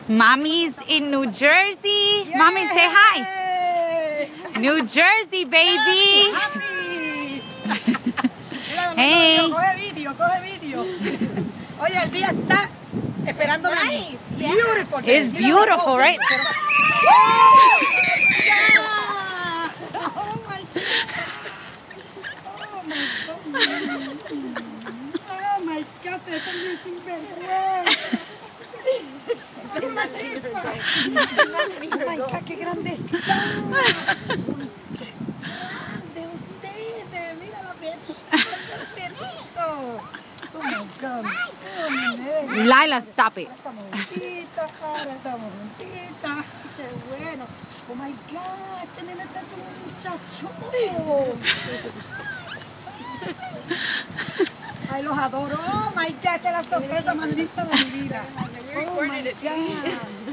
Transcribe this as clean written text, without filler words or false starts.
Mommy's in New Jersey. Yay! Mommy, say hi. New Jersey, baby. Happy. Hey. Coge vídeo. Oye, el día está esperándome. Nice. Yeah. Beautiful. It's beautiful, right? Oh my God. Oh my God, te están bien sinvergüenza. Oh my God, qué grande está. Grande ustedes, mira los perritos. Oh my God. Lila, stop it. Estamos juntitas, ahora estamos juntitas. Qué bueno. Oh my God, este nene está como un muchacho. Ay, los adoro. Oh my God, esta es la sorpresa más linda de mi vida. Oh my God.